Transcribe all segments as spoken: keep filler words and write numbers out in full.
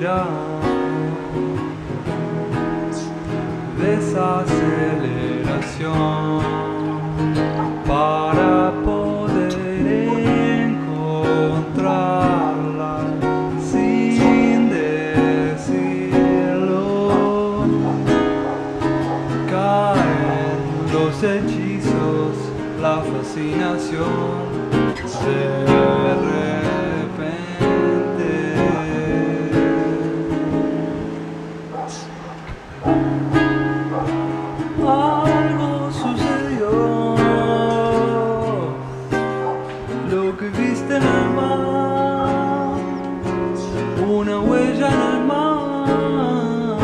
inspira desaceleración para poder encontrarla sin decirlo. Caen los hechizos, la fascinación de repente. Algo sucedió, lo que viste en el mar, una huella en el mar,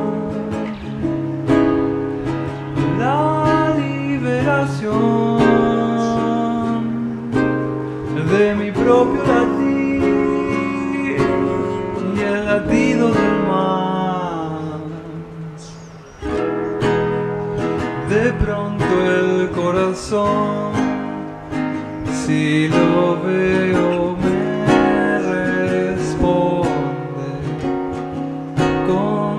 la liberación de mi propio latir y el latido del mar. De pronto el corazón, si lo veo, me responde con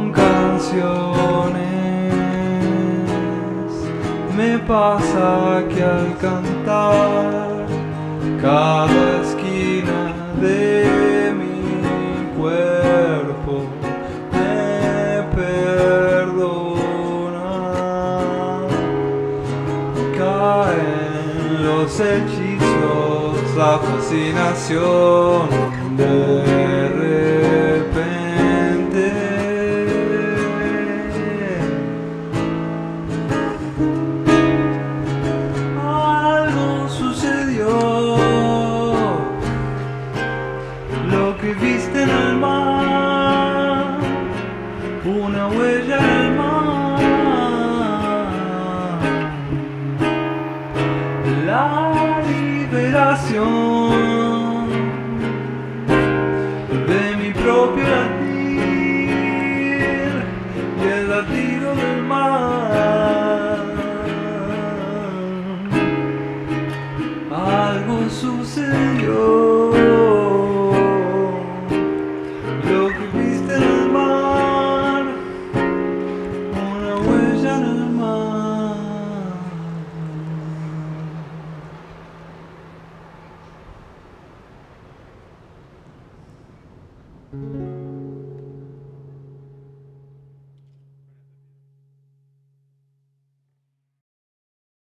canciones. Me pasa que al cantar, cada esquina de mi cuerpo me perdona. Caen los hechizos, la fascinación de repente. Algo sucedió, lo que viste en el mar, una huella en el mar, la liberación de mi propio latir y el latido del mar. Algo sucedió, lo que viste en el mar, una huella en el mar.